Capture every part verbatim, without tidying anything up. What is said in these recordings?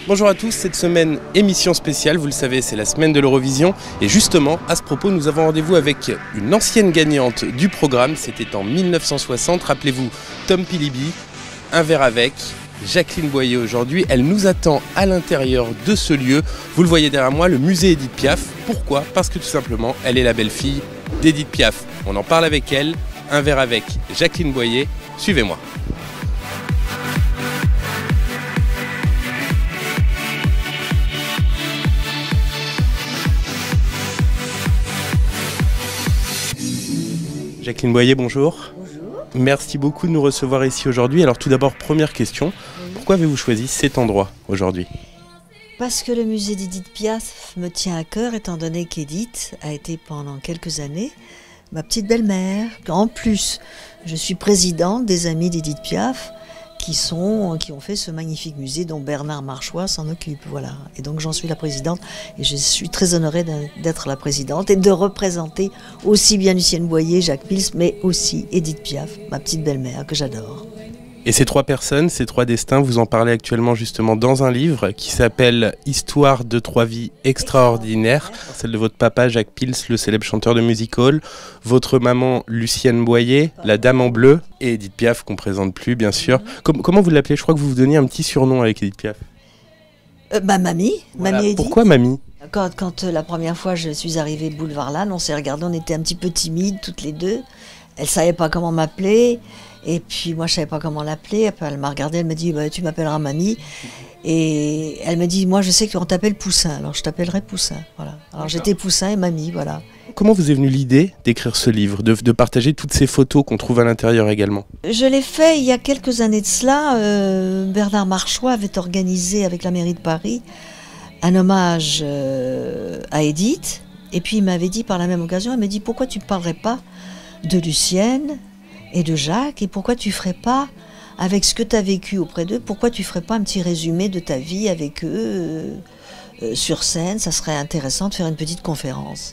Bonjour à tous, cette semaine émission spéciale, vous le savez c'est la semaine de l'Eurovision et justement à ce propos nous avons rendez-vous avec une ancienne gagnante du programme, c'était en mille neuf cent soixante, rappelez-vous Tom Pilibi, un verre avec, Jacqueline Boyer aujourd'hui, elle nous attend à l'intérieur de ce lieu, vous le voyez derrière moi, le musée Édith Piaf, pourquoi? Parce que tout simplement elle est la belle-fille d'Édith Piaf, on en parle avec elle, un verre avec Jacqueline Boyer, suivez-moi. Jacqueline Boyer, bonjour. Bonjour. Merci beaucoup de nous recevoir ici aujourd'hui. Alors tout d'abord, première question, oui. Pourquoi avez-vous choisi cet endroit aujourd'hui? Parce que le musée d'Édith Piaf me tient à cœur, étant donné qu'Édith a été pendant quelques années ma petite belle-mère. En plus, je suis présidente des Amis d'Édith Piaf qui, sont, qui ont fait ce magnifique musée dont Bernard Marchois s'en occupe. Voilà. Et donc j'en suis la présidente et je suis très honorée d'être la présidente et de représenter aussi bien Lucienne Boyer, Jacques Pils, mais aussi Édith Piaf, ma petite belle-mère que j'adore. Et ces trois personnes, ces trois destins, vous en parlez actuellement justement dans un livre qui s'appelle « Histoire de trois vies extraordinaires », celle de votre papa Jacques Pils, le célèbre chanteur de music hall, votre maman Lucienne Boyer, la dame en bleu, et Édith Piaf qu'on ne présente plus bien sûr. Com comment vous l'appelez? Je crois que vous vous donniez un petit surnom avec Édith Piaf. Euh, bah mamie, voilà. mamie Édith. Pourquoi mamie? Quand, quand euh, la première fois je suis arrivée boulevard Lannes, on s'est regardé, on était un petit peu timides toutes les deux. Elle ne savait pas comment m'appeler. Et puis moi je savais pas comment l'appeler, après elle m'a regardée, elle m'a dit bah, tu m'appelleras mamie, et elle m'a dit moi je sais qu'on t'appelle Poussin, alors je t'appellerai Poussin, voilà. Alors j'étais Poussin et mamie, voilà. Comment vous est venue l'idée d'écrire ce livre, de, de partager toutes ces photos qu'on trouve à l'intérieur également? Je l'ai fait il y a quelques années de cela, euh, Bernard Marchois avait organisé avec la mairie de Paris un hommage euh, à Édith, et puis il m'avait dit par la même occasion, il m'a dit pourquoi tu ne parlerais pas de Lucienne et de Jacques, et pourquoi tu ferais pas, avec ce que tu as vécu auprès d'eux, pourquoi tu ferais pas un petit résumé de ta vie avec eux euh, euh, sur scène, ça serait intéressant de faire une petite conférence.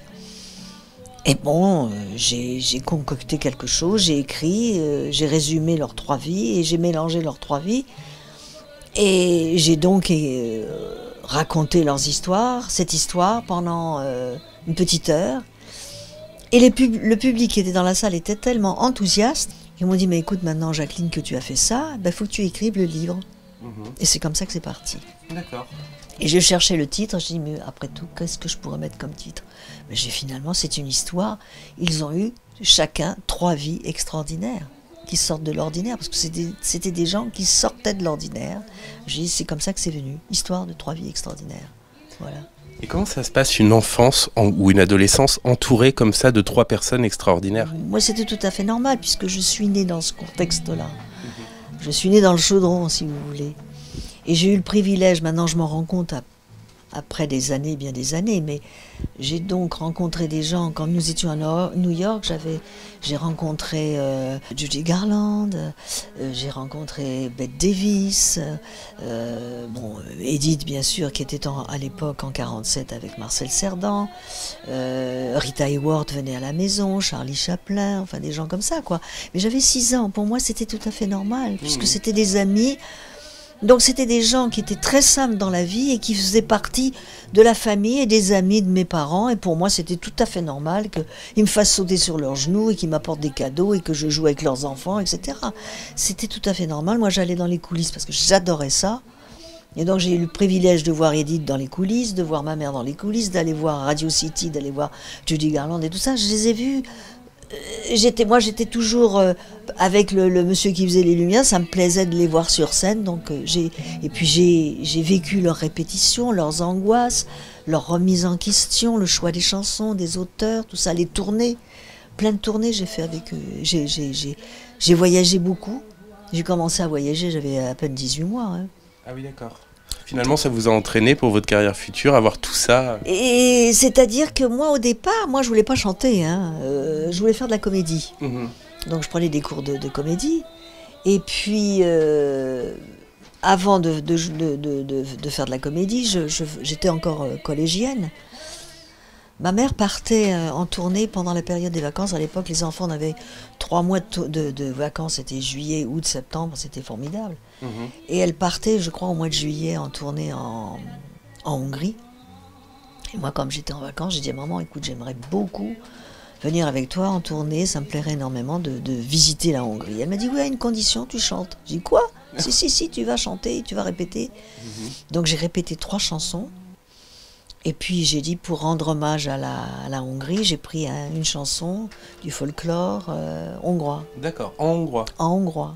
Et bon, euh, j'ai concocté quelque chose, j'ai écrit, euh, j'ai résumé leurs trois vies, et j'ai mélangé leurs trois vies, et j'ai donc euh, raconté leurs histoires, cette histoire pendant euh, une petite heure. Et les pub le public qui était dans la salle était tellement enthousiaste, ils m'ont dit mais écoute maintenant Jacqueline que tu as fait ça, il ben, faut que tu écrives le livre. Mmh. Et c'est comme ça que c'est parti. D'accord. Et je cherchais le titre, je dis mais après tout qu'est-ce que je pourrais mettre comme titre? Mais j'ai finalement c'est une histoire, ils ont eu chacun trois vies extraordinaires qui sortent de l'ordinaire, parce que c'était des, des gens qui sortaient de l'ordinaire. J'ai dit c'est comme ça que c'est venu, histoire de trois vies extraordinaires. Voilà. Et comment ça se passe une enfance en, ou une adolescence entourée comme ça de trois personnes extraordinaires? Moi c'était tout à fait normal puisque je suis née dans ce contexte-là. Je suis née dans le chaudron si vous voulez. Et j'ai eu le privilège, maintenant je m'en rends compte à, après des années, bien des années, mais j'ai donc rencontré des gens, quand nous étions à New York, j'ai rencontré euh, Judy Garland, euh, j'ai rencontré Bette Davis, euh, bon, Édith bien sûr, qui était en, à l'époque en quarante-sept avec Marcel Cerdan, euh, Rita Hayworth venait à la maison, Charlie Chaplin, enfin des gens comme ça quoi. Mais j'avais six ans, pour moi c'était tout à fait normal, puisque c'était des amis. Donc c'était des gens qui étaient très simples dans la vie et qui faisaient partie de la famille et des amis de mes parents. Et pour moi, c'était tout à fait normal qu'ils me fassent sauter sur leurs genoux et qu'ils m'apportent des cadeaux et que je joue avec leurs enfants, et cetera. C'était tout à fait normal. Moi, j'allais dans les coulisses parce que j'adorais ça. Et donc j'ai eu le privilège de voir Édith dans les coulisses, de voir ma mère dans les coulisses, d'aller voir Radio City, d'aller voir Judy Garland et tout ça. Je les ai vus. J'étais, moi j'étais toujours euh, avec le, le monsieur qui faisait les lumières, ça me plaisait de les voir sur scène, donc euh, j'ai et puis j'ai vécu leurs répétitions, leurs angoisses, leur remise en question, le choix des chansons, des auteurs, tout ça, les tournées, plein de tournées j'ai fait avec eux, j'ai voyagé beaucoup, j'ai commencé à voyager, j'avais à peine dix-huit mois. Hein. Ah oui d'accord. Finalement, ça vous a entraîné pour votre carrière future, avoir tout ça? Et c'est-à-dire que moi, au départ, moi, je voulais pas chanter, hein. Euh, je voulais faire de la comédie. Mmh. Donc, je prenais des cours de, de comédie. Et puis, euh, avant de, de, de, de, de faire de la comédie, j'étais encore collégienne. Ma mère partait euh, en tournée pendant la période des vacances. À l'époque, les enfants, on avait trois mois de, de, de vacances. C'était juillet, août, septembre. C'était formidable. Mmh. Et elle partait, je crois, au mois de juillet en tournée en, en Hongrie. Et moi, comme j'étais en vacances, j'ai dit à maman, écoute, j'aimerais beaucoup venir avec toi en tournée. Ça me plairait énormément de, de visiter la Hongrie. Elle m'a dit, oui, à une condition, tu chantes. J'ai dit, quoi? Si, si, si, tu vas chanter, tu vas répéter. Mmh. Donc j'ai répété trois chansons. Et puis j'ai dit, pour rendre hommage à la, à la Hongrie, j'ai pris un, une chanson du folklore euh, hongrois. D'accord, en hongrois. En hongrois.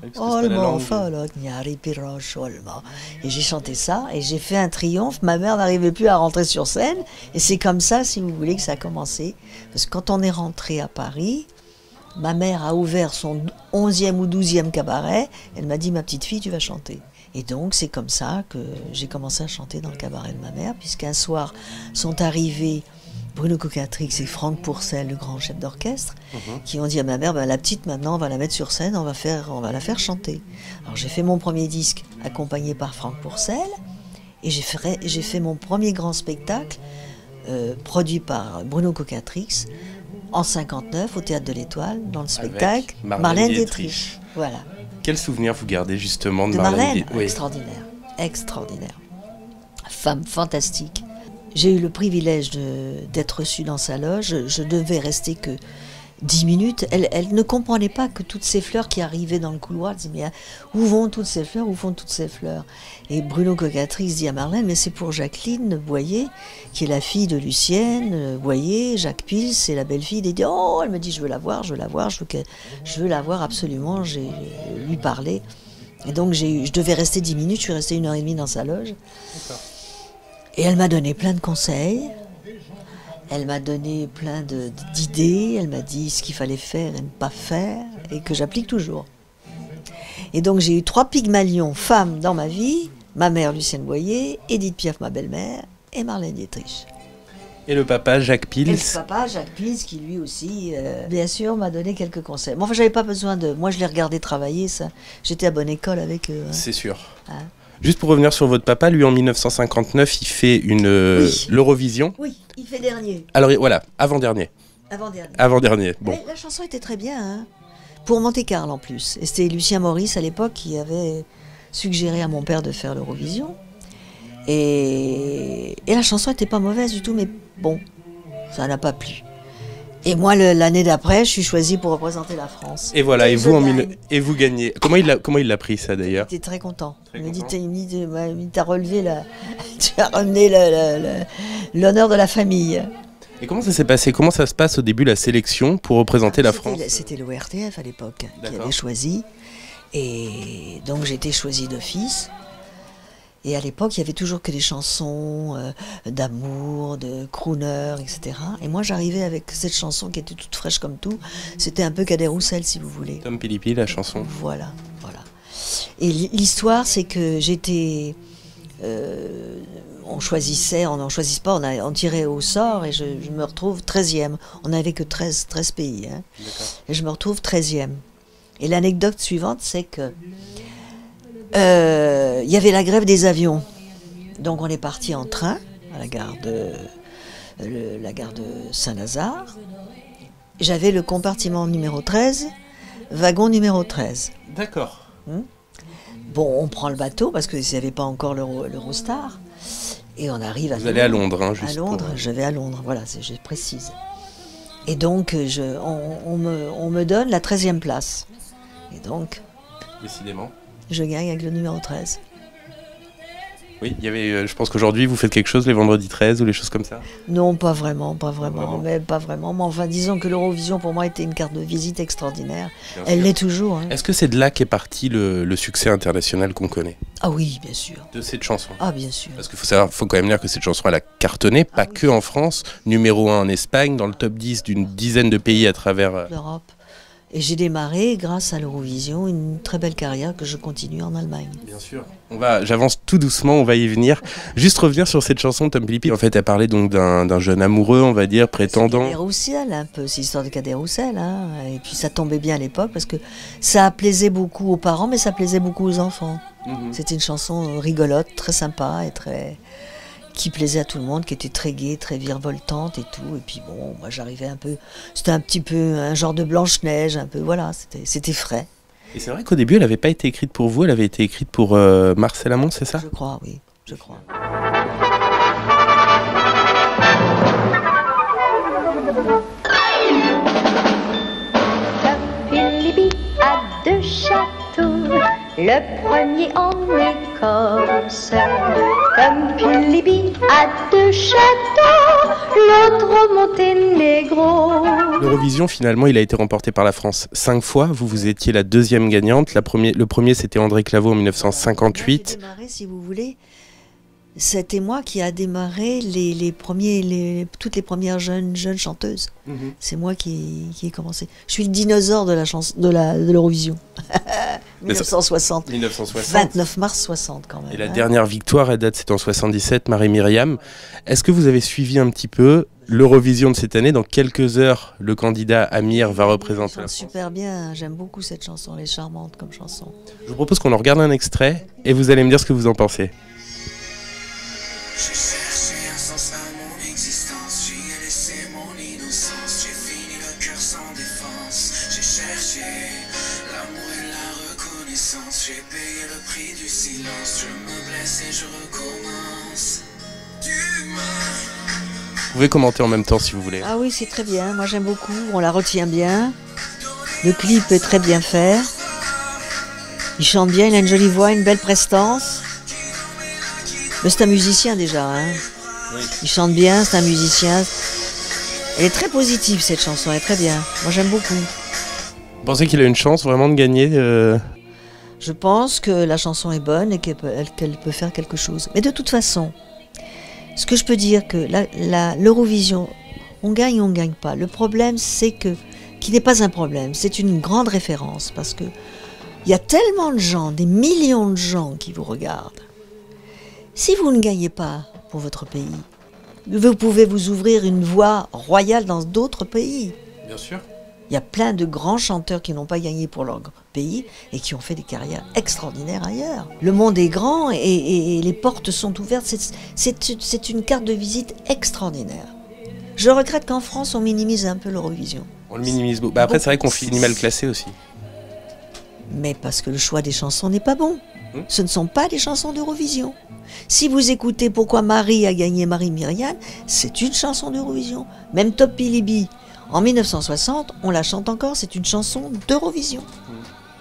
Et j'ai chanté ça, et j'ai fait un triomphe. Ma mère n'arrivait plus à rentrer sur scène. Et c'est comme ça, si vous voulez, que ça a commencé. Parce que quand on est rentré à Paris, ma mère a ouvert son onzième ou douzième cabaret. Elle m'a dit, ma petite fille, tu vas chanter. Et donc, c'est comme ça que j'ai commencé à chanter dans le cabaret de ma mère, puisqu'un soir sont arrivés Bruno Coquatrix et Franck Pourcel, le grand chef d'orchestre, mmh. qui ont dit à ma mère, bah, la petite, maintenant, on va la mettre sur scène, on va, faire, on va la faire chanter. Alors, j'ai fait mon premier disque accompagné par Franck Pourcel, et j'ai fait, j'ai fait mon premier grand spectacle, euh, produit par Bruno Coquatrix, en cinquante-neuf, au Théâtre de l'Étoile, dans le spectacle Marlène, Marlène Dietrich. Voilà. Quel souvenir vous gardez justement de, de Marlène, Marlène oui. Extraordinaire, extraordinaire. Femme fantastique. J'ai eu le privilège de, d'être reçue dans sa loge. Je, je devais rester que dix minutes. Elle, elle ne comprenait pas que toutes ces fleurs qui arrivaient dans le couloir, elle disait, mais où vont toutes ces fleurs, où vont toutes ces fleurs? Et Bruno Coquatrix dit à Marlène, mais c'est pour Jacqueline Boyer, qui est la fille de Lucienne Boyer. Jacques Pils, c'est la belle-fille. Et dit, oh, elle me dit, je veux la voir, je veux la voir, je veux, que, je veux la voir absolument, j'ai lui parler. Et donc, j'ai, je devais rester dix minutes, je suis restée une heure et demie dans sa loge. D'accord. Et elle m'a donné plein de conseils. Elle m'a donné plein de, d'idées, elle m'a dit ce qu'il fallait faire et ne pas faire, et que j'applique toujours. Et donc j'ai eu trois Pygmalions femmes dans ma vie, ma mère Lucienne Boyer, Édith Piaf, ma belle-mère, et Marlène Dietrich. Et le papa Jacques Pils. Et le papa Jacques Pils, qui lui aussi, euh, bien sûr, m'a donné quelques conseils. Bon, enfin, j'avais pas besoin de... Moi, je les regardais travailler, ça. J'étais à bonne école avec eux. Hein. C'est sûr. Hein? Juste pour revenir sur votre papa, lui en mille neuf cent cinquante-neuf, il fait une oui. l'Eurovision. Oui, il fait dernier. Alors voilà, avant-dernier. Avant-dernier. Avant-dernier, bon. Mais la chanson était très bien, hein. Pour Monte-Carlo en plus. Et c'était Lucien Maurice à l'époque qui avait suggéré à mon père de faire l'Eurovision. Et... Et la chanson n'était pas mauvaise du tout, mais bon, ça n'a pas plu. Et moi, le, l'année d'après, je suis choisie pour représenter la France. Et voilà, et, et vous, en mille... et vous gagnez. Comment il, l'a, comment il l'a pris, ça, d'ailleurs? Il était très content. Très il m'a dit, tu as relevé la... tu as ramené la, la, la... l'honneur de la famille. Et comment ça s'est passé? Comment ça se passe au début, la sélection, pour représenter ah, la France? C'était l'O R T F à l'époque D'accord. qui avait choisi. Et donc, j'ai été choisie d'office. Et à l'époque, il y avait toujours que des chansons euh, d'amour, de crooner, et cetera. Et moi, j'arrivais avec cette chanson qui était toute fraîche comme tout. C'était un peu Cadet-Roussel, si vous voulez. Tom Philippi, la chanson. Voilà, voilà. Et l'histoire, c'est que j'étais... Euh, on choisissait, on n'en choisissait pas, on, a, on tirait au sort et je, je me retrouve treizième. On n'avait que treize, treize pays. Hein. Et je me retrouve treizième. Et l'anecdote suivante, c'est que... Il euh, y avait la grève des avions, donc on est parti en train à la gare de, le, la gare de Saint-Lazare. J'avais le compartiment numéro treize, wagon numéro treize. D'accord. Hum bon, on prend le bateau parce qu'il n'y avait pas encore l'Euro, l'Eurostar et on arrive à Vous Londres. allez à Londres, hein, juste À Londres, pour... je vais à Londres, voilà, c'est, je précise. Et donc, je, on, on, me, on me donne la treizième place. Et donc... Décidément. Je gagne avec le numéro treize. Oui, il y avait, euh, je pense qu'aujourd'hui, vous faites quelque chose les vendredis treize ou les choses comme ça? Non, pas vraiment, pas vraiment, pas vraiment. mais pas vraiment. Mais enfin, disons que l'Eurovision, pour moi, était une carte de visite extraordinaire. Bien Elle sûr. l'est toujours. Hein. Est-ce que c'est de là qu'est parti le, le succès international qu'on connaît? Ah oui, bien sûr. De cette chanson? Ah, bien sûr. Parce qu'il faut savoir, faut quand même dire que cette chanson, elle a cartonné, pas ah, oui. que en France, numéro un en Espagne, dans le top dix d'une dizaine de pays à travers... l'Europe. Et j'ai démarré, grâce à l'Eurovision, une très belle carrière que je continue en Allemagne. Bien sûr. On va, j'avance tout doucement, on va y venir. Juste revenir sur cette chanson, Tom Philippi. En fait, elle parlait donc d'un, d'un jeune amoureux, on va dire, prétendant. C'est Cadet-Roussel, un peu, c'est l'histoire de Cadet-Roussel. Hein. Et puis ça tombait bien à l'époque parce que ça plaisait beaucoup aux parents, mais ça plaisait beaucoup aux enfants. Mm-hmm. C'était une chanson rigolote, très sympa et très... qui plaisait à tout le monde, qui était très gaie, très virevoltante et tout. Et puis bon, moi j'arrivais un peu, c'était un petit peu un genre de Blanche-Neige, un peu, voilà, c'était, c'était frais. Et c'est vrai qu'au début, elle n'avait pas été écrite pour vous, elle avait été écrite pour euh, Marcel Amont, c'est ça? Je crois, oui, je crois. Philippe a deux châteaux, le premier en Écosse. Comme Philippe a deux châteaux, l'autre au Monténégro. L'Eurovision, finalement, il a été remporté par la France cinq fois. Vous, vous étiez la deuxième gagnante. La première, le premier, c'était André Claveau en mille neuf cent cinquante-huit. J'ai démarré, si vous voulez, c'était moi qui a démarré les, les premiers, les, toutes les premières jeunes, jeunes chanteuses. Mm-hmm. C'est moi qui, qui ai commencé. Je suis le dinosaure de la chanson, de la, de l'Eurovision. mille neuf cent soixante. mille neuf cent soixante. vingt-neuf mars soixante quand même. Et la hein. dernière victoire, elle date, c'est en soixante-dix-sept, Marie-Myriam. Est-ce que vous avez suivi un petit peu l'Eurovision de cette année? Dans quelques heures, le candidat Amir va représenter la France. Super bien, j'aime beaucoup cette chanson, elle est charmante comme chanson. Je vous propose qu'on en regarde un extrait et vous allez me dire ce que vous en pensez. J'ai cherché un sens à mon existence, j'y ai laissé mon innocence, j'ai fini le cœur sans défense. J'ai cherché l'amour et la reconnaissance, j'ai payé le prix du silence, je me blesse et je recommence. Tu m'as... Vous pouvez commenter en même temps si vous voulez. Ah oui, c'est très bien, moi j'aime beaucoup, on la retient bien. Le clip est très bien fait. Il chante bien, il a une jolie voix, une belle prestance. Mais c'est un musicien déjà, hein. Oui. Il chante bien, c'est un musicien. Elle est très positive cette chanson, elle est très bien. Moi j'aime beaucoup. Vous pensez qu'il a une chance vraiment de gagner euh... Je pense que la chanson est bonne et qu'elle peut, qu'elle peut faire quelque chose. Mais de toute façon, ce que je peux dire que la, la, l'Eurovision, on gagne ou on ne gagne pas. Le problème c'est que, qui n'est pas un problème, c'est une grande référence parce que il y a tellement de gens, des millions de gens qui vous regardent. Si vous ne gagnez pas pour votre pays, vous pouvez vous ouvrir une voie royale dans d'autres pays. Bien sûr. Il y a plein de grands chanteurs qui n'ont pas gagné pour leur pays et qui ont fait des carrières extraordinaires ailleurs. Le monde est grand et, et, et les portes sont ouvertes. C'est, c'est, c'est une carte de visite extraordinaire. Je regrette qu'en France, on minimise un peu l'Eurovision. On le minimise beaucoup. Bah après, c'est vrai qu'on finit mal classé aussi. Mais parce que le choix des chansons n'est pas bon. Hum. Ce ne sont pas des chansons d'Eurovision. Si vous écoutez Pourquoi Marie a gagné Marie-Myriam, c'est une chanson d'Eurovision. Même Top Pilibi, en mille neuf cent soixante, on la chante encore, c'est une chanson d'Eurovision. Mmh.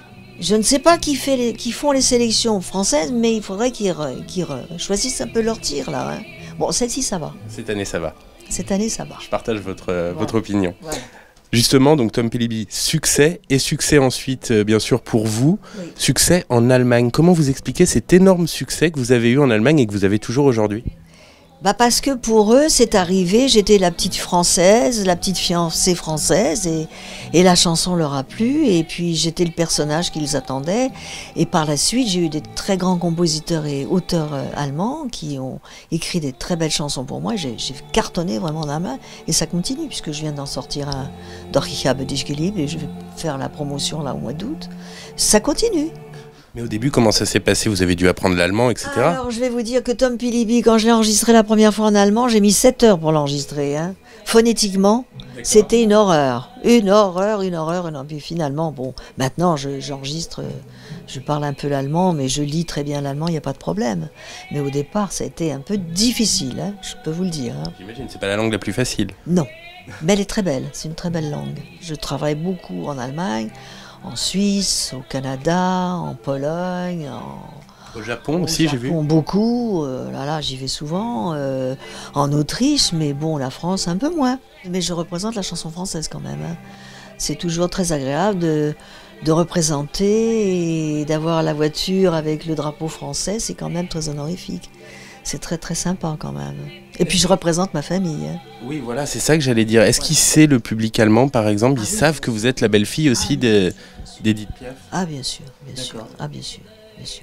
Je ne sais pas qui, fait les, qui font les sélections françaises, mais il faudrait qu'ils, re, qu'ils re, choisissent un peu leur tir là. Hein. Bon, celle-ci, ça va. Cette année, ça va. Cette année, ça va. Je partage votre, euh, voilà. votre opinion. Voilà. Justement, donc Tom Pilibi, succès, et succès ensuite, euh, bien sûr, pour vous, oui. Succès en Allemagne. Comment vous expliquez cet énorme succès que vous avez eu en Allemagne et que vous avez toujours aujourd'hui? Bah parce que pour eux, c'est arrivé, j'étais la petite française, la petite fiancée française, et, et la chanson leur a plu, et puis j'étais le personnage qu'ils attendaient. Et par la suite, j'ai eu des très grands compositeurs et auteurs euh, allemands qui ont écrit des très belles chansons pour moi. J'ai, j'ai cartonné vraiment dans la main, et ça continue, puisque je viens d'en sortir un Doch ich habe dich geliebt, et je vais faire la promotion là au mois d'août. Ça continue. Mais au début, comment ça s'est passé? Vous avez dû apprendre l'allemand, et cetera. Alors, je vais vous dire que Tom Pilibi, quand je l'ai enregistré la première fois en allemand, j'ai mis sept heures pour l'enregistrer. Hein. Phonétiquement, d'accord. C'était une horreur. Une horreur, une horreur, une horreur. Puis finalement, bon, maintenant, je, j'enregistre, je parle un peu l'allemand, mais je lis très bien l'allemand, il n'y a pas de problème. Mais au départ, ça a été un peu difficile, hein, je peux vous le dire. Hein. J'imagine, c'est pas la langue la plus facile. Non, mais elle est très belle, c'est une très belle langue. Je travaille beaucoup en Allemagne, en Suisse, au Canada, en Pologne, en... Au Japon aussi, Japon, j'ai vu. Beaucoup, euh, là, là, j'y vais souvent, euh, en Autriche, mais bon, la France, un peu moins. Mais je représente la chanson française quand même. Hein. C'est toujours très agréable de, de représenter et d'avoir la voiture avec le drapeau français, c'est quand même très honorifique. C'est très très sympa quand même. Et puis je représente ma famille. Hein. Oui, voilà, c'est ça que j'allais dire. Est-ce qu'il sait, le public allemand, par exemple, ils ah, oui. savent que vous êtes la belle-fille aussi de, d'Edith Piaf? Ah bien sûr, bien D'accord. sûr, ah bien sûr, bien sûr.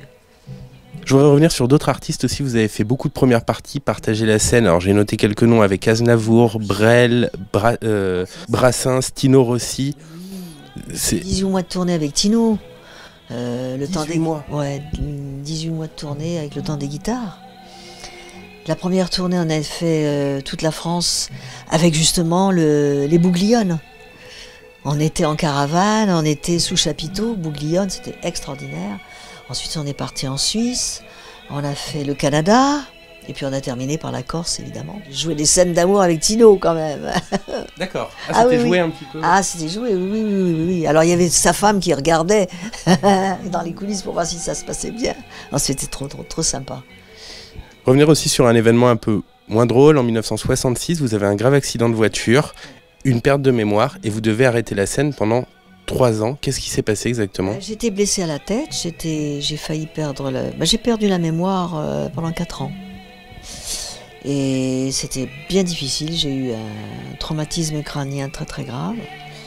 Je voudrais revenir sur d'autres artistes aussi. Vous avez fait beaucoup de premières parties, partagé la scène. Alors j'ai noté quelques noms avec Aznavour, Brel, Bra- euh, Brassens, Tino Rossi. C'est... dix-huit mois de tournée avec Tino. Euh, le dix-huit temps des mois. Ouais, dix-huit mois de tournée avec le temps des guitares. La première tournée, on a fait euh, toute la France avec justement le, les Bouglione. On était en caravane, on était sous chapiteau, Bouglione, c'était extraordinaire. Ensuite, on est parti en Suisse, on a fait le Canada, et puis on a terminé par la Corse, évidemment. J'ai joué des scènes d'amour avec Tino, quand même. D'accord. Ah, Ah c'était oui, joué oui. un petit peu. Ah, c'était joué, oui, oui, oui, oui, oui. Alors, il y avait sa femme qui regardait dans les coulisses pour voir si ça se passait bien. Non, c'était trop, trop, trop sympa. Revenir aussi sur un événement un peu moins drôle. En mille neuf cent soixante-six, vous avez un grave accident de voiture, une perte de mémoire, et vous devez arrêter la scène pendant trois ans. Qu'est-ce qui s'est passé exactement? Euh, J'étais blessée à la tête, j'étais, j'ai failli perdre le... ben, j'ai perdu la mémoire euh, pendant quatre ans. Et c'était bien difficile, j'ai eu un traumatisme crânien très très grave.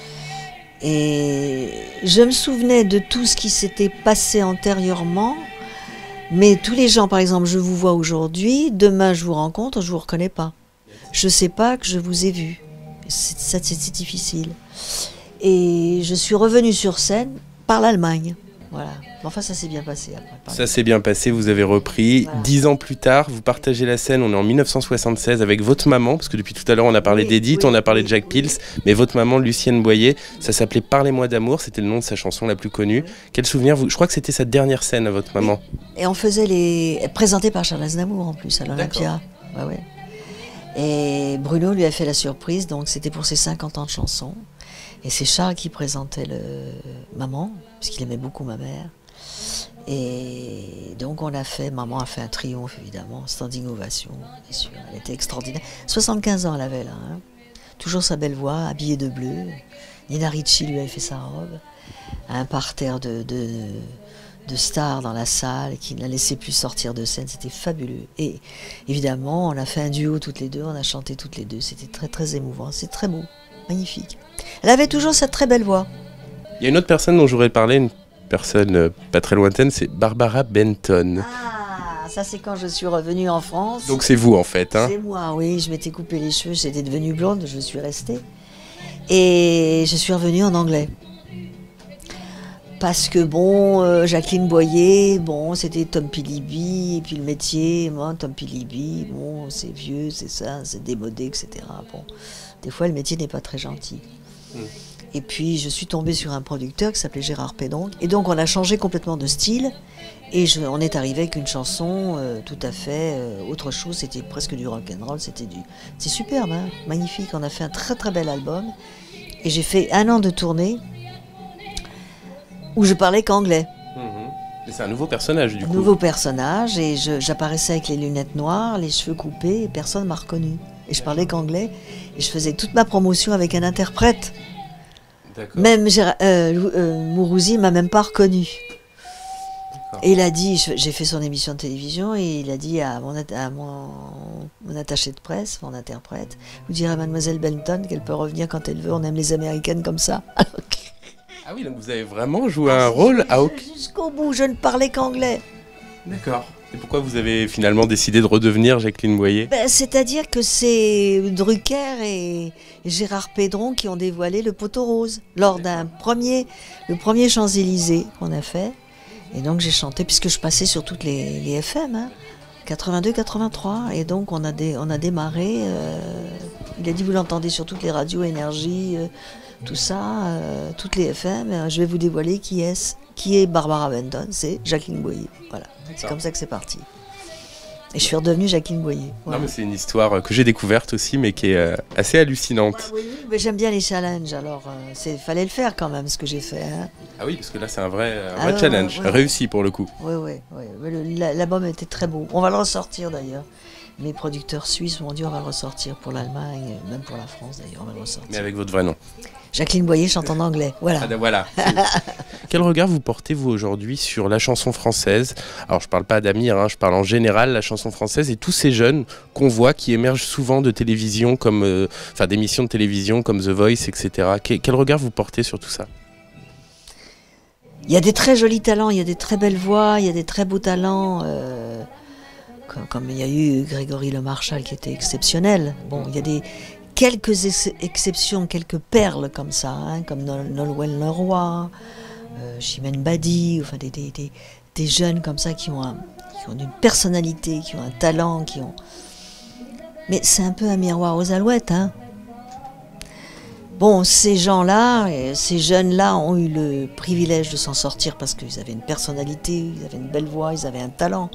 Et je me souvenais de tout ce qui s'était passé antérieurement, mais tous les gens, par exemple, je vous vois aujourd'hui, demain je vous rencontre, je vous reconnais pas. Je sais pas que je vous ai vu. C'est, ça, c'est, c'est difficile. Et je suis revenue sur scène par l'Allemagne. Voilà. Enfin, ça s'est bien passé après. Ça s'est bien passé, vous avez repris. Voilà. Dix ans plus tard, vous partagez la scène, on est en mille neuf cent soixante-seize avec votre maman, parce que depuis tout à l'heure on a parlé Oui, d'Edith, oui, on a parlé oui, de Jacques oui. Pils, mais votre maman, Lucienne Boyer, ça s'appelait Parlez-moi d'amour, c'était le nom de sa chanson la plus connue. Oui. Quel souvenir vous... Je crois que c'était sa dernière scène à votre maman. Et on faisait les... présenté par Charles Aznavour en plus à l'Olympia. Ouais, ouais. Et Bruno lui a fait la surprise, donc c'était pour ses cinquante ans de chansons. Et c'est Charles qui présentait le maman, puisqu'il aimait beaucoup ma mère. Et donc on a fait, maman a fait un triomphe évidemment, standing ovation, bien sûr, elle était extraordinaire. soixante-quinze ans elle avait là, hein. Toujours sa belle voix, habillée de bleu. Nina Ricci lui avait fait sa robe, un parterre de, de, de stars dans la salle qui ne la laissait plus sortir de scène, c'était fabuleux. Et évidemment on a fait un duo toutes les deux, on a chanté toutes les deux, c'était très très émouvant, c'est très beau, magnifique. Elle avait toujours cette très belle voix. Il y a une autre personne dont j'aurais parlé, une personne euh, pas très lointaine, c'est Barbara Benton. Ah, ça c'est quand je suis revenue en France. Donc c'est vous en fait, hein? C'est moi, oui, je m'étais coupé les cheveux, j'étais devenue blonde, je suis restée. Et je suis revenue en anglais. Parce que bon, euh, Jacqueline Boyer, bon, c'était Tom Philibby, et puis le métier, moi, Tom Philibby, bon, c'est vieux, c'est ça, c'est démodé, et cetera. Bon, des fois, le métier n'est pas très gentil. Mm. Et puis, je suis tombée sur un producteur qui s'appelait Gérard Pédonc. Et donc, on a changé complètement de style. Et je, on est arrivé avec une chanson euh, tout à fait euh, autre chose. C'était presque du rock'n'roll. C'était du, c'est superbe, hein, magnifique. On a fait un très très bel album. Et j'ai fait un an de tournée où je parlais qu'anglais. Mmh. Et c'est un nouveau personnage du un coup. Nouveau personnage. Et je, j'apparaissais avec les lunettes noires, les cheveux coupés. Et personne ne m'a reconnue. Et je parlais qu'anglais. Et je faisais toute ma promotion avec un interprète. D'accord. Même Gérard, euh, euh, Mourouzi m'a même pas reconnu. Et il a dit, j'ai fait son émission de télévision et il a dit à mon, à mon, mon attaché de presse, mon interprète, vous direz à Mademoiselle Benton qu'elle peut revenir quand elle veut, on aime les Américaines comme ça. Ah oui, donc vous avez vraiment joué un rôle à aucun... Jusqu'au bout, je ne parlais qu'anglais. D'accord. Et pourquoi vous avez finalement décidé de redevenir Jacqueline Boyer? Ben, c'est-à-dire que c'est Drucker et Gérard Pédron qui ont dévoilé le poteau rose lors d'un premier, le premier Champs-Élysées qu'on a fait. Et donc j'ai chanté, puisque je passais sur toutes les, les F M, hein, quatre-vingt-deux quatre-vingt-trois. Et donc on a, dé, on a démarré, euh, il a dit vous l'entendez sur toutes les radios, énergie, euh, tout ça, euh, toutes les F M. Euh, je vais vous dévoiler qui est, qui est Barbara Benton, c'est Jacqueline Boyer. Voilà, c'est comme ça que c'est parti. Et je suis redevenue Jacqueline Boyer. Voilà. Non, mais c'est une histoire que j'ai découverte aussi, mais qui est euh, assez hallucinante. Ouais, oui, mais j'aime bien les challenges, alors il euh, fallait le faire quand même, ce que j'ai fait. Hein. Ah oui, parce que là c'est un vrai, un Ah vrai ouais, challenge, ouais, ouais. réussi pour le coup. Oui, oui, oui. L'album était très beau. On va le ressortir d'ailleurs. Mes producteurs suisses m'ont dit on va le ressortir pour l'Allemagne, même pour la France d'ailleurs, on va le ressortir. Mais avec votre vrai nom. Jacqueline Boyer chante en anglais, voilà. Ah, voilà. Quel regard vous portez vous aujourd'hui sur la chanson française? Alors je parle pas d'Amir, hein, je parle en général, la chanson française et tous ces jeunes qu'on voit qui émergent souvent de télévision, comme, euh, enfin d'émissions de télévision comme The Voice, et cetera. Quel, quel regard vous portez sur tout ça? Il y a des très jolis talents, il y a des très belles voix, il y a des très beaux talents. Euh, comme, comme il y a eu Grégory Le Marchal qui était exceptionnel. Bon, il y a des quelques ex exceptions, quelques perles comme ça, hein, comme Nol Nolwenn Leroy, euh, Chimène Badi, enfin des, des, des, des jeunes comme ça qui ont, un, qui ont une personnalité, qui ont un talent, qui ont... Mais c'est un peu un miroir aux alouettes, hein. Bon, ces gens-là, ces jeunes-là ont eu le privilège de s'en sortir parce qu'ils avaient une personnalité, ils avaient une belle voix, ils avaient un talent.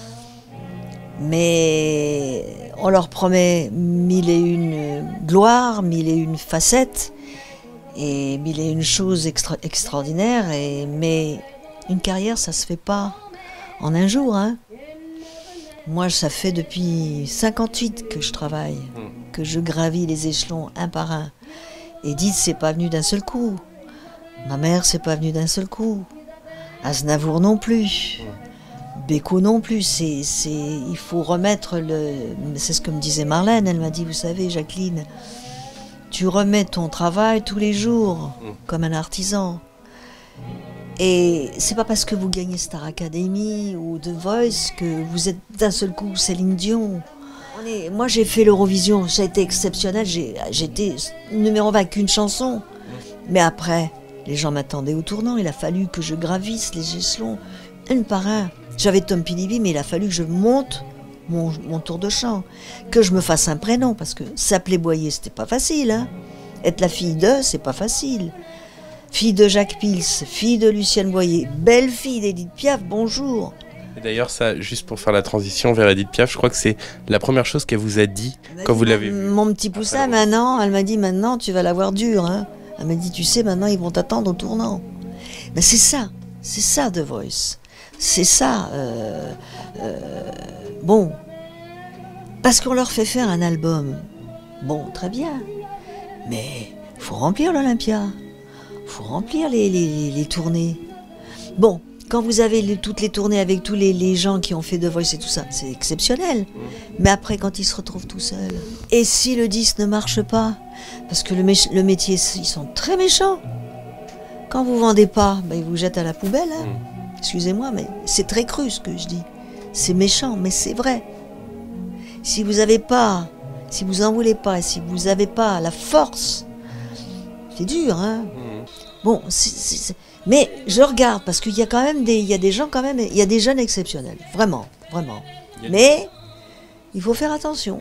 Mais on leur promet mille et une gloires, mille et une facettes, et mille et une choses extra extraordinaires. Et, mais une carrière, ça se fait pas en un jour, hein. Moi, ça fait depuis cinquante-huit que je travaille, que je gravis les échelons un par un. Edith, c'est pas venu d'un seul coup. Ma mère, c'est pas venu d'un seul coup. Aznavour non plus. Beko non plus. C'est, c'est, il faut remettre le... C'est ce que me disait Marlène. Elle m'a dit, vous savez, Jacqueline, tu remets ton travail tous les jours, comme un artisan. Et c'est pas parce que vous gagnez Star Academy ou The Voice que vous êtes d'un seul coup Céline Dion. On est... Moi, j'ai fait l'Eurovision, ça a été exceptionnel. J'ai, j'étais numéro vingt avec une chanson. Mais après, les gens m'attendaient au tournant. Il a fallu que je gravisse les échelons, un par un. J'avais Tom Pilibi, mais il a fallu que je monte mon, mon tour de chant. Que je me fasse un prénom, parce que s'appeler Boyer, c'était pas facile. Hein. Être la fille de, c'est pas facile. Fille de Jacques Pils, fille de Lucienne Boyer, belle fille d'Edith Piaf, bonjour. Et d'ailleurs, ça, juste pour faire la transition vers Edith Piaf, je crois que c'est la première chose qu'elle vous a dit quand vous l'avez vue. Mon petit poussin, maintenant, elle m'a dit, maintenant, tu vas l'avoir dur. Hein. Elle m'a dit, tu sais, maintenant, ils vont t'attendre au tournant. Mais c'est ça, c'est ça, The Voice. C'est ça. Euh, euh, bon, parce qu'on leur fait faire un album. Bon, très bien. Mais il faut remplir l'Olympia. Il faut remplir les, les, les tournées. Bon, quand vous avez le, toutes les tournées avec tous les, les gens qui ont fait The Voice et tout ça, c'est exceptionnel. Mais après, quand ils se retrouvent tout seuls, et si le disque ne marche pas, parce que le, le métier, ils sont très méchants. Quand vous vendez pas, ben, ils vous jettent à la poubelle. Hein. Excusez-moi, mais c'est très cru ce que je dis. C'est méchant, mais c'est vrai. Si vous n'avez pas, si vous en voulez pas, si vous n'avez pas la force, c'est dur, hein. Bon, c'est, c'est, c'est... mais je regarde parce qu'il y a quand même des, il y a des gens quand même, il y a des jeunes exceptionnels, vraiment, vraiment. Mais il faut faire attention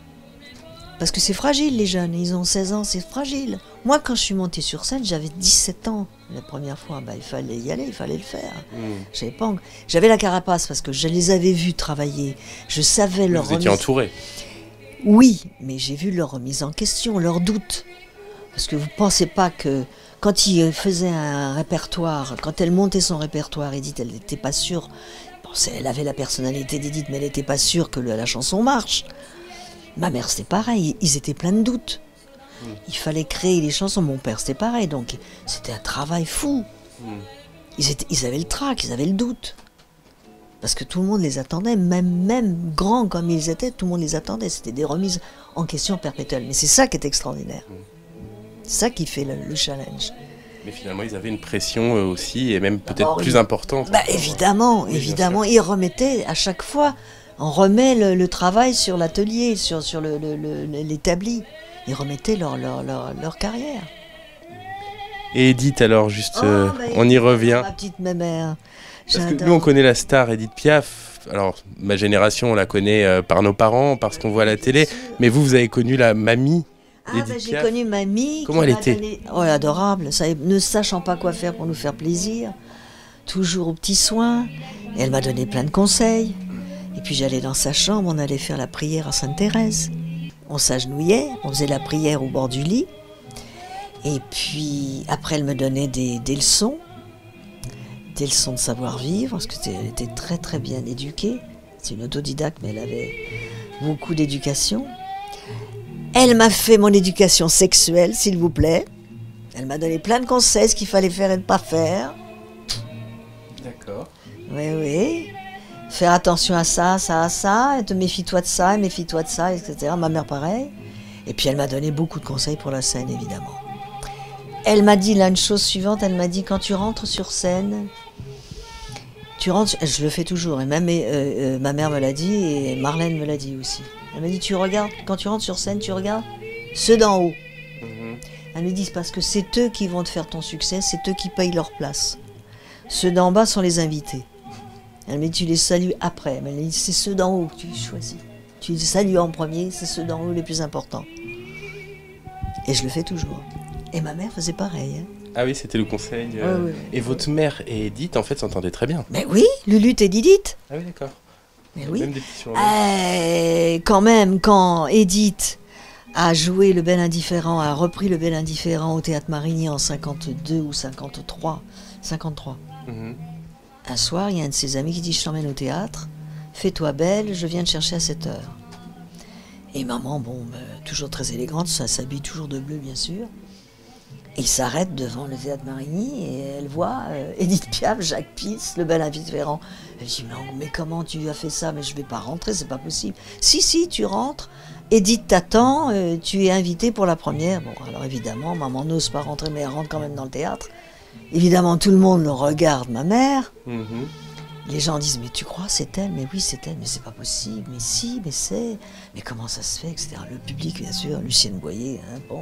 parce que c'est fragile les jeunes. Ils ont seize ans, c'est fragile. Moi, quand je suis montée sur scène, j'avais dix-sept ans la première fois. Bah, il fallait y aller, il fallait le faire. Mmh. J'avais pas, j'avais la carapace parce que je les avais vus travailler. Je savais leur. Vous étiez entouré. Oui, mais j'ai vu leur remise en question, leurs doutes. Parce que vous ne pensez pas que quand il faisait un répertoire, quand elle montait son répertoire, Edith, elle n'était pas sûre. Bon, elle avait la personnalité d'Edith, mais elle n'était pas sûre que le, la chanson marche. Ma mère, c'était pareil, ils étaient pleins de doutes. Mmh. Il fallait créer les chansons. Mon père, c'était pareil, donc c'était un travail fou. Mmh. Ils, étaient, ils avaient le trac, ils avaient le doute. Parce que tout le monde les attendait, même, même grands comme ils étaient, tout le monde les attendait. C'était des remises en question perpétuelles. Mais c'est ça qui est extraordinaire. Mmh. C'est ça qui fait le, le challenge. Mais finalement, ils avaient une pression eux aussi, et même peut-être plus il... importante. Bah, évidemment, oui, évidemment. Ils remettaient à chaque fois, on remet le, le travail sur l'atelier, sur, sur le, le, le, l'établi. Ils remettaient leur, leur, leur, leur carrière. Et Edith, alors, juste, oh, euh, bah, on y revient. Ma petite mémère. Parce que nous, on connaît la star Edith Piaf. Alors, ma génération, on la connaît euh, par nos parents, parce qu'on voit à la télé. Mais vous, vous avez connu la mamie. Ah bah, j'ai connu mamie. Comment elle était donné... Oh, adorable, ça, ne sachant pas quoi faire pour nous faire plaisir, toujours aux petits soins. Et elle m'a donné plein de conseils. Et puis j'allais dans sa chambre, on allait faire la prière à Sainte-Thérèse. On s'agenouillait, on faisait la prière au bord du lit. Et puis après, elle me donnait des, des leçons, des leçons de savoir-vivre, parce qu'elle était très très bien éduquée. C'est une autodidacte, mais elle avait beaucoup d'éducation. Elle m'a fait mon éducation sexuelle, s'il vous plaît. Elle m'a donné plein de conseils, ce qu'il fallait faire et ne pas faire. D'accord. Oui, oui. Faire attention à ça, ça, à ça. Et te méfie-toi de ça, et méfie-toi de ça, et cetera. Ma mère, pareil. Et puis, elle m'a donné beaucoup de conseils pour la scène, évidemment. Elle m'a dit là une chose suivante. Elle m'a dit, quand tu rentres sur scène, tu rentres... Je le fais toujours. Et même euh, euh, ma mère me l'a dit, et Marlène me l'a dit aussi. Elle m'a dit, tu regardes, quand tu rentres sur scène, tu regardes ceux d'en haut. Mmh. Elle me dit, parce que c'est eux qui vont te faire ton succès, c'est eux qui payent leur place. Ceux d'en bas sont les invités. Elle me dit, tu les salues après. Mais elle me dit, c'est ceux d'en haut que tu choisis. Tu Tu salues en premier, c'est ceux d'en haut les plus importants. Et je le fais toujours. Et ma mère faisait pareil. Hein. Ah oui, c'était le conseil. Euh... Ouais, ouais, ouais. Et votre mère et Edith, en fait, s'entendaient très bien. Mais oui, Lulutte et Didith. Ah oui, d'accord. Mais oui. Même des petits surnoms. Euh, quand même, quand Edith a joué Le Bel Indifférent, a repris Le Bel Indifférent au Théâtre Marigny en cinquante-deux ou cinquante-trois, cinquante-trois. Mm-hmm. Un soir, il y a un de ses amis qui dit « Je t'emmène au théâtre, fais-toi belle, je viens te chercher à sept heures. » Et maman, bon, bah, toujours très élégante, ça s'habille toujours de bleu, bien sûr. Et il s'arrête devant le Théâtre Marigny et elle voit euh, Edith Piaf, Jacques Pisse, Le Bel Indifférent. Elle dit mais, mais comment tu as fait ça? Mais je vais pas rentrer, c'est pas possible. Si, si, tu rentres. Edith t'attend, euh, tu es invitée pour la première. Bon, alors évidemment, maman n'ose pas rentrer, mais elle rentre quand même dans le théâtre. Évidemment, tout le monde le regarde, ma mère. Mm-hmm. Les gens disent mais tu crois c'est elle? Mais oui c'est elle, mais c'est pas possible. Mais si, mais c'est. Mais comment ça se fait, et cetera. Le public, bien sûr, Lucienne Boyer, hein, bon.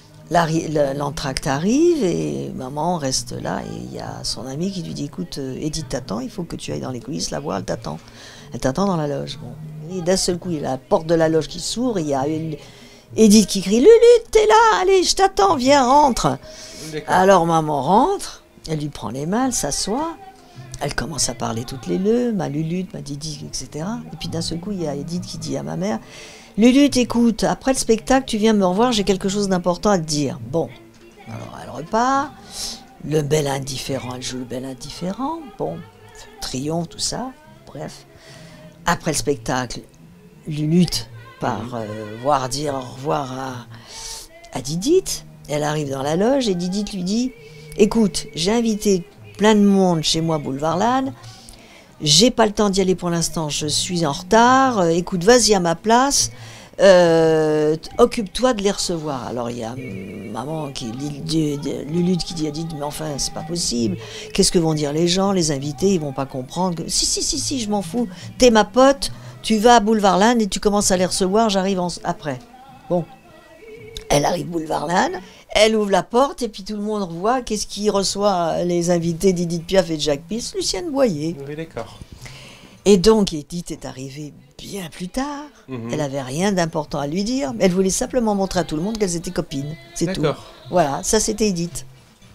L'entracte arrive et maman reste là et il y a son ami qui lui dit écoute Edith t'attend, il faut que tu ailles dans les coulisses la voir, elle t'attend elle t'attend dans la loge. Bon. Et d'un seul coup il y a la porte de la loge qui s'ouvre et il y a une... Edith qui crie Lulutte t'es là, allez je t'attends, viens rentre. Alors maman rentre, elle lui prend les mains, elle s'assoit, elle commence à parler toutes les deux, ma Lulutte, ma Didi, et cetera. Et puis d'un seul coup il y a Edith qui dit à ma mère Lulutte, écoute, après le spectacle, tu viens me revoir, j'ai quelque chose d'important à te dire. Bon, alors elle repart, Le Bel Indifférent, elle joue Le Bel Indifférent, bon, triomphe, tout ça, bref. Après le spectacle, Lulutte part euh, voir dire au revoir à, à Didith, elle arrive dans la loge et Didith lui dit « Écoute, j'ai invité plein de monde chez moi, Boulevard Lannes, j'ai pas le temps d'y aller pour l'instant, je suis en retard. Euh, écoute, vas-y à ma place. Euh, occupe-toi de les recevoir. » Alors il y a maman qui, Lulutte qui dit, a dit mais enfin c'est pas possible. Qu'est-ce que vont dire les gens, les invités, ils vont pas comprendre. Que... Si si si si, je m'en fous. T'es ma pote, tu vas à Boulevard Lannes et tu commences à les recevoir. J'arrive en... après. Bon, elle arrive Boulevard Lannes. Elle ouvre la porte et puis tout le monde voit qu'est-ce qui reçoit les invités d'Edith Piaf et de Jacques Pisse, Lucienne Boyer. Oui, d'accord. Et donc Edith est arrivée bien plus tard. Mmh. Elle n'avait rien d'important à lui dire, mais elle voulait simplement montrer à tout le monde qu'elles étaient copines. C'est tout. Voilà, ça c'était Edith.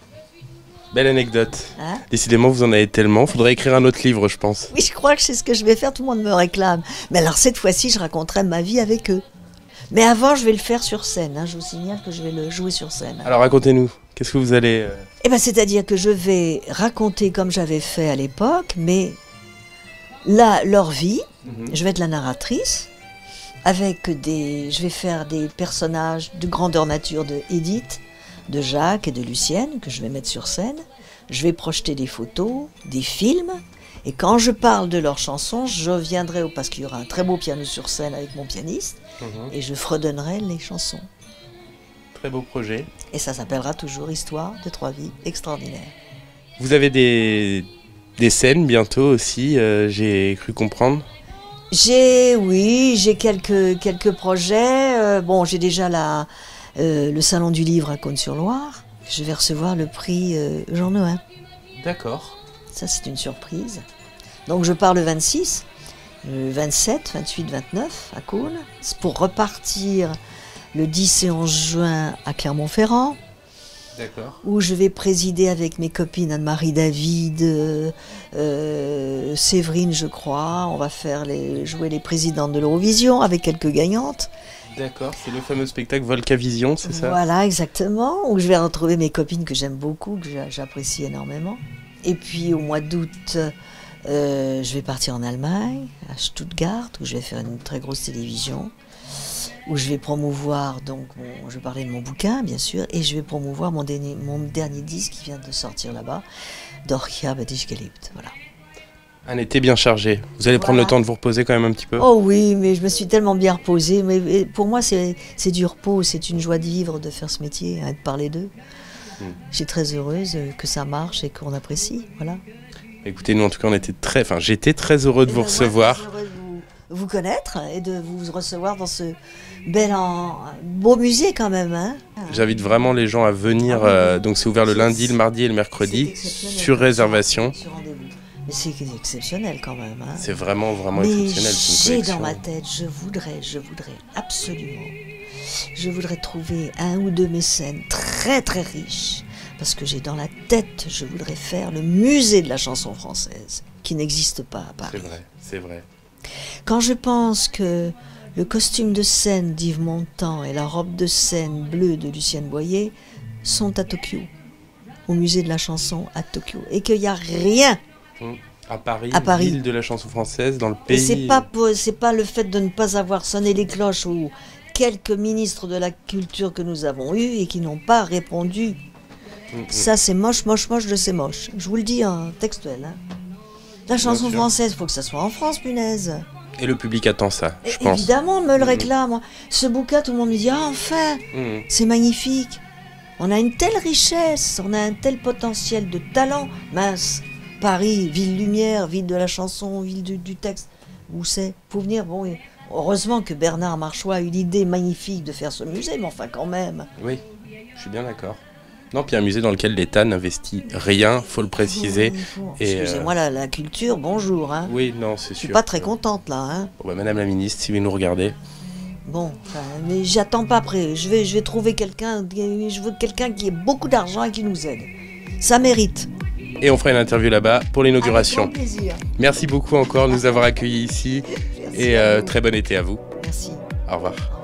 Belle anecdote. Hein? Décidément, vous en avez tellement. Faudrait écrire un autre livre, je pense. Oui, je crois que c'est ce que je vais faire. Tout le monde me réclame. Mais alors cette fois-ci, je raconterai ma vie avec eux. Mais avant, je vais le faire sur scène. Hein. Je vous signale que je vais le jouer sur scène. Alors racontez-nous, qu'est-ce que vous allez... Euh... Eh ben, c'est-à-dire que je vais raconter comme j'avais fait à l'époque, mais là, leur vie. Mm-hmm. Je vais être la narratrice, avec des... Je vais faire des personnages de grandeur nature de Edith, de Jacques et de Lucienne, que je vais mettre sur scène. Je vais projeter des photos, des films. Et quand je parle de leurs chansons, je viendrai, au... parce qu'il y aura un très beau piano sur scène avec mon pianiste, mmh. et je fredonnerai les chansons. Très beau projet. Et ça s'appellera toujours Histoire de trois vies extraordinaires. Vous avez des, des scènes bientôt aussi, euh, j'ai cru comprendre. J'ai, oui, j'ai quelques, quelques projets. Euh, bon, j'ai déjà la, euh, le Salon du Livre à Cosne-sur-Loire. Je vais recevoir le prix euh, Jean Nohain. D'accord. Ça, c'est une surprise. Donc, je pars le vingt-six, le vingt-sept, vingt-huit, vingt-neuf à Cône. C'est pour repartir le dix et onze juin à Clermont-Ferrand. D'accord. Où je vais présider avec mes copines Anne-Marie David, euh, euh, Séverine, je crois. On va faire les, jouer les présidentes de l'Eurovision avec quelques gagnantes. D'accord, c'est le fameux spectacle Volcavision, c'est ça? Voilà, exactement. Où je vais retrouver mes copines que j'aime beaucoup, que j'apprécie énormément. Et puis au mois d'août, euh, je vais partir en Allemagne, à Stuttgart, où je vais faire une très grosse télévision, où je vais promouvoir, donc, mon, je vais parler de mon bouquin, bien sûr, et je vais promouvoir mon dernier, mon dernier disque qui vient de sortir là-bas, Doch ich habe dich geliebt. Voilà. Un été bien chargé. Vous allez prendre voilà. le temps de vous reposer quand même un petit peu? Oh oui, mais je me suis tellement bien reposée. Mais pour moi, c'est du repos, c'est une joie de vivre, de faire ce métier, hein, de parler d'eux. Mmh. Je suis très heureuse que ça marche et qu'on apprécie, voilà. Écoutez, nous en tout cas, on était très, enfin, j'étais très heureux de et vous recevoir. Très heureux de vous, vous connaître et de vous recevoir dans ce bel, en, beau musée quand même. Hein. J'invite vraiment les gens à venir. Ah oui, euh, donc c'est ouvert le lundi, le mardi et le mercredi sur réservation. Sur rendez-vous. Mais c'est exceptionnel quand même. Hein. C'est vraiment, vraiment Mais exceptionnel. C'est une j'ai dans collection. ma tête, je voudrais, je voudrais absolument, je voudrais trouver un ou deux mécènes très très riches, parce que j'ai dans la tête, je voudrais faire le musée de la chanson française, qui n'existe pas à Paris. C'est vrai, c'est vrai. Quand je pense que le costume de scène d'Yves Montand et la robe de scène bleue de Lucienne Boyer sont à Tokyo, au musée de la chanson à Tokyo, et qu'il n'y a rien. Hum. À Paris, À Paris. ville de la chanson française, dans le Et pays. c'est pas pour- c'est pas le fait de ne pas avoir sonné les cloches ou quelques ministres de la culture que nous avons eus et qui n'ont pas répondu. Hum, hum. Ça, c'est moche, moche, moche de c'est moche. Je vous le dis en textuel. Hein. La chanson sûr. française, faut que ça soit en France, punaise. Et le public attend ça, je Et pense. évidemment, on me le Mhm. réclame. Ce bouquin, tout le monde me dit, ah, enfin, Hum. c'est magnifique. On a une telle richesse, on a un tel potentiel de talent. Mince, Paris, ville lumière, ville de la chanson, ville du, du texte. Où c'est? Faut venir, bon, et heureusement que Bernard Marchois a eu l'idée magnifique de faire ce musée, mais enfin quand même. Oui, je suis bien d'accord. Non, puis un musée dans lequel l'État n'investit rien, faut le préciser. Il faut- Et, Excusez-moi, la, la culture, bonjour. Hein. Oui, non, c'est sûr. Je suis pas très contente là. Hein. Bon, bah, Madame la ministre, si vous nous regardez. Bon, enfin, mais j'attends pas après. Je vais, je vais trouver quelqu'un. Je veux quelqu'un qui ait beaucoup d'argent et qui nous aide. Ça mérite. Et on fera une interview là-bas pour l'inauguration. Avec grand plaisir. Merci beaucoup encore de nous avoir accueillis ici. Et euh, très bon été à vous. Merci. Au revoir.